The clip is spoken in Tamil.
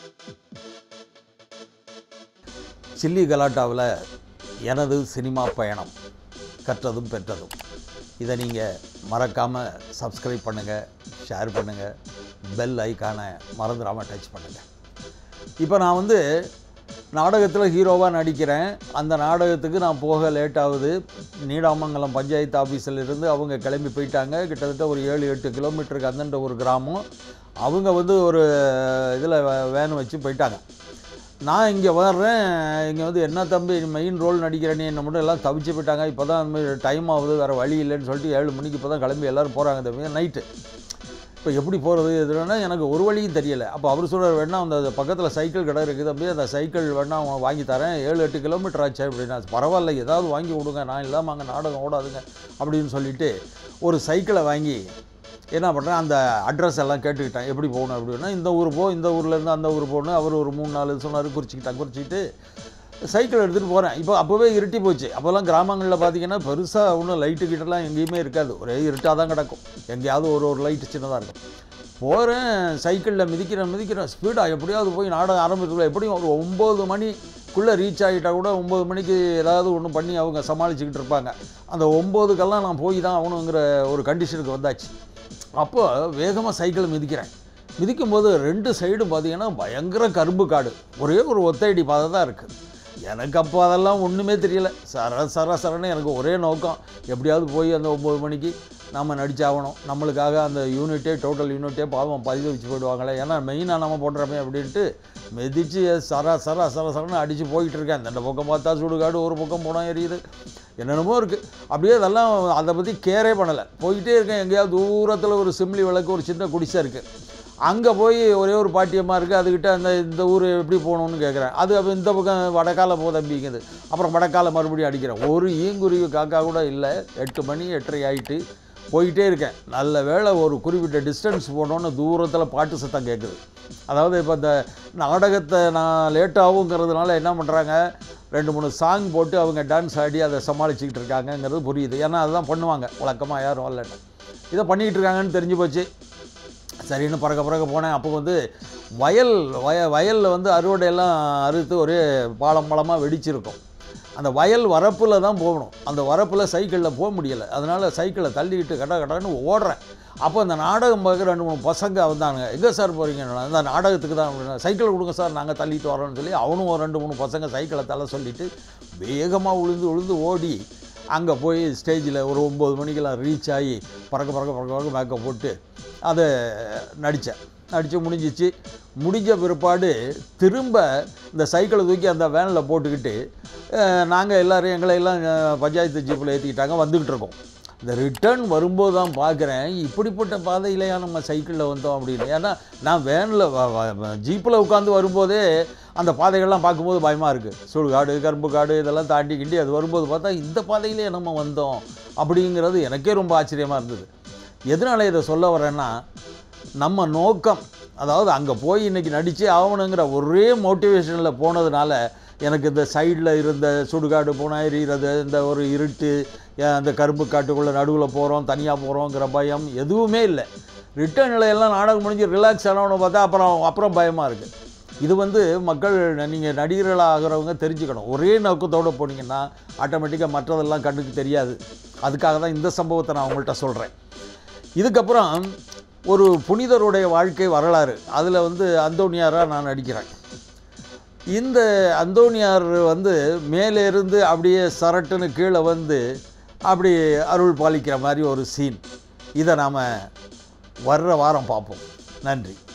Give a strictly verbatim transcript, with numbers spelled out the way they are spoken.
சில்லி கலாட்டாவில் எனது சினிமா பயணம் கற்றதும் பெற்றதும் இதை நீங்கள் மறக்காமல் சப்ஸ்கிரைப் பண்ணுங்கள், ஷேர் பண்ணுங்கள், பெல் ஐக்கானை மறந்துடாமல் டச் பண்ணுங்கள். இப்போ நான் வந்து நாடகத்தில் ஹீரோவாக நடிக்கிறேன். அந்த நாடகத்துக்கு நான் போக லேட் ஆகுது. நீடாமங்கலம் பஞ்சாயத்து ஆஃபீஸில் இருந்து அவங்க கிளம்பி போயிட்டாங்க. கிட்டத்தட்ட ஒரு ஏழு எட்டு கிலோமீட்டருக்கு அந்தண்ட ஒரு கிராமம். அவங்க வந்து ஒரு இதில் வேன் வச்சு போயிட்டாங்க. நான் இங்கே வர்றேன். இங்கே வந்து என்ன தம்பி மெயின் ரோல் நடிக்கிறேன்னு என்ன மட்டும் எல்லாம் தவிச்சு போயிட்டாங்க. இப்போ தான் அந்த டைம் ஆகுது, வேறு வழி இல்லைன்னு சொல்லிட்டு ஏழு மணிக்கு இப்போ தான் கிளம்பி எல்லோரும் போகிறாங்க தம்பி நைட்டு. இப்போ எப்படி போகிறது எதுனா எனக்கு ஒரு வழியும் தெரியலை. அப்போ அவர் சொல்கிறார், வேணா அந்த பக்கத்தில் சைக்கிள் கடை இருக்குது தம்பி, அந்த சைக்கிள் வேணா வாங்கி தரேன், ஏழு எட்டு கிலோமீட்டர் ஆச்சு அப்படின்னா. பரவாயில்ல, ஏதாவது வாங்கி கொடுங்க, நான் இல்லாமல் அங்கே நாடகம் ஓடாதுங்க அப்படின்னு சொல்லிவிட்டு ஒரு சைக்கிளை வாங்கி என்ன பண்ணுறேன், அந்த அட்ரஸ் எல்லாம் கேட்டுக்கிட்டேன். எப்படி போகணும் அப்படின்னா, இந்த ஊர் போ, இந்த ஊர்லேருந்து அந்த ஊர் போகணும். அவர் ஒரு மூணு நாலு சொன்னார், குறிச்சிக்கிட்டேன். குறிச்சிக்கிட்டு சைக்கிள் எடுத்துகிட்டு போகிறேன். இப்போ அப்போவே இருட்டி போச்சு. அப்போல்லாம் கிராமங்களில் பார்த்தீங்கன்னா பெருசாக ஒன்றும் லைட்டு கிட்டலாம் எங்கேயுமே இருக்காது, ஒரே இருட்டாக தான் கிடக்கும். எங்கேயாவது ஒரு ஒரு லைட்டு சின்னதாக இருக்கும். போகிறேன், சைக்கிளில் மிதிக்கிறேன் மிதிக்கிறேன் ஸ்பீடாக எப்படியாவது போய் நாடகம் ஆரம்பிச்சுள்ள எப்படியும் ஒரு ஒம்பது மணிக்குள்ளே ரீச் ஆகிட்டால் கூட ஒம்பது மணிக்கு ஏதாவது ஒன்று பண்ணி அவங்க சமாளிச்சுக்கிட்டு இருப்பாங்க. அந்த ஒம்போதுக்கெல்லாம் நான் போய் தான் ஆகணுங்கிற ஒரு கண்டிஷனுக்கு வந்தாச்சு. அப்போ வேகமாக சைக்கிளை மிதிக்கிறேன். மிதிக்கும்போது ரெண்டு சைடும் பார்த்தீங்கன்னா பயங்கர கரும்பு காடு, ஒரே ஒரு ஒத்தையடி பாதை தான் இருக்குது. எனக்கு அப்போ அதெல்லாம் ஒன்றுமே தெரியலை. சர சர சரன்னு எனக்கு ஒரே நோக்கம், எப்படியாவது போய் அந்த ஒம்பது மணிக்கு நம்ம நடிச்சாகணும். நம்மளுக்காக அந்த யூனிட்டே டோட்டல் யூனிட்டே பாவம் பதிவு வச்சு போயிடுவாங்களே, ஏன்னா மெயினாக நம்ம போடுறோமே அப்படின்ட்டு மிதித்து சர சர சர சரன்னு அடித்து போய்கிட்டு இருக்கேன். அந்த பக்கம் பார்த்தா சுடுகாடு, ஒரு பக்கம் போனால் எரியுது, என்னென்னமோ இருக்குது. அப்படியே அதெல்லாம் அதை பற்றி கேரே பண்ணலை. போய்கிட்டே இருக்கேன். எங்கேயாவது தூரத்தில் ஒரு சிம்லி விளக்கு, ஒரு சின்ன குடிசை இருக்குது. அங்கே போய் ஒரே ஒரு பாட்டியம்மா இருக்குது. அதுக்கிட்ட அந்த இந்த ஊர் எப்படி போகணுன்னு கேட்குறேன். அது அப்போ இந்த பக்கம் வடக்கால போத அப்படிங்குது. அப்புறம் வடக்கால மறுபடியும் அடிக்கிறேன். ஒரு ஈங்குருவி காக்கா கூட இல்லை. எட்டு மணி எட்டரை ஆகிட்டு போயிட்டே இருக்கேன். நல்ல வேளை ஒரு குறிப்பிட்ட டிஸ்டன்ஸ் போனோன்னு தூரத்தில் பாட்டு சத்தம் கேட்குது. அதாவது இப்போ இந்த நாடகத்தை நான் லேட்டாகுங்கிறதுனால என்ன பண்ணுறாங்க, ரெண்டு மூணு சாங் போட்டு அவங்க டான்ஸ் ஆடி அதை சமாளிச்சுக்கிட்டு இருக்காங்கங்கிறது புரியுது. ஏன்னா அதுதான் பண்ணுவாங்க வழக்கமாக, யாரும் வரலன்னு இதை பண்ணிக்கிட்டு இருக்காங்கன்னு தெரிஞ்சு போச்சு. சரின்னு பறக்க பறக்க போனேன். அப்போ வந்து வயல் வய வயலில் வந்து அறுவடையெல்லாம் அறுத்து ஒரே பாலம் பாலமாக வெடிச்சிருக்கும். அந்த வயல் வரப்பில் தான் போகணும். அந்த வரப்பில் சைக்கிளில் போக முடியலை. அதனால் சைக்கிளை தள்ளிக்கிட்டு கட கடன்னு ஓடுறேன். அப்போ அந்த நாடகம் பார்க்க ரெண்டு மூணு பசங்க வந்தாங்க. எங்கே சார் போகிறீங்க? அந்த நாடகத்துக்கு தான் அப்படின்னா. சைக்கிள் கொடுங்க சார், நாங்கள் தள்ளிட்டு வரோன்னு சொல்லி அவனும் ஒரு ரெண்டு மூணு பசங்க சைக்கிளை தள்ள சொல்லிவிட்டு வேகமாக உழுந்து உழுந்து ஓடி அங்கே போய் ஸ்டேஜில் ஒரு ஒம்பது மணிக்கெல்லாம் ரீச் ஆகி பறக்க பறக்க பறக்க பறக்க மேக்கப் போட்டு அதை நடித்தேன். நடித்து முடிஞ்சிச்சு. முடிஞ்ச பிற்பாடு திரும்ப இந்த சைக்கிளை தூக்கி அந்த வேனில் போட்டுக்கிட்டு நாங்கள் எல்லோரும் எங்களை எல்லாம் பஞ்சாயத்து ஜீப்பில் ஏற்றிக்கிட்டாங்க, வந்துக்கிட்டு இருக்கோம். இந்த ரிட்டர்ன் வரும்போது தான் பார்க்குறேன், இப்படிப்பட்ட பாதையிலையா நம்ம சைக்கிளில் வந்தோம் அப்படின்னு. ஏன்னா நான் வேனில் ஜீப்பில் உட்காந்து வரும்போதே அந்த பாதைகள்லாம் பார்க்கும்போது பயமாக இருக்குது. சுடுகாடு, கரும்பு காடு இதெல்லாம் தாண்டி கிண்டி அது வரும்போது பார்த்தா இந்த பாதையிலே நம்ம வந்தோம் அப்படிங்கிறது எனக்கே ரொம்ப ஆச்சரியமாக இருந்தது. எதனால் இதை சொல்ல வரேன்னா, நம்ம நோக்கம், அதாவது அங்கே போய் இன்றைக்கி நடித்தே ஆகணுங்கிற ஒரே மோட்டிவேஷனில் போனதுனால எனக்கு இந்த சைடில் இருந்த சுடுகாடு போனால் எரிகிறது, இந்த ஒரு இருட்டு, அந்த கரும்பு காட்டுக்குள்ளே நடுவில் போகிறோம், தனியாக போகிறோங்கிற பயம் எதுவுமே இல்லை. ரிட்டர்னில் எல்லாம் நாடகம் முடிஞ்சு ரிலாக்ஸ் ஆனவனை பார்த்தா அப்புறம் அப்புறம் பயமாக இருக்குது. இது வந்து மக்கள், நீங்கள் நடிகர்களாக ஆகிறவங்க தெரிஞ்சுக்கணும். ஒரே நோக்கத்தோடு போனீங்கன்னா ஆட்டோமேட்டிக்காக மற்றதெல்லாம் கண்ணுக்கு தெரியாது. அதுக்காக தான் இந்த சம்பவத்தை நான் உங்கள்கிட்ட சொல்கிறேன். இதுக்கப்புறம் ஒரு புனிதருடைய வாழ்க்கை வரலாறு, அதில் வந்து அந்தோனியாராக நான் நடிக்கிறேன். இந்த அந்தோனியார் வந்து மேலேருந்து அப்படியே சரட்டுன்னு கீழே வந்து அப்படி அருள் பாலிக்கிற மாதிரி ஒரு சீன். இதை நாம் வர்ற வாரம் பார்ப்போம். நன்றி.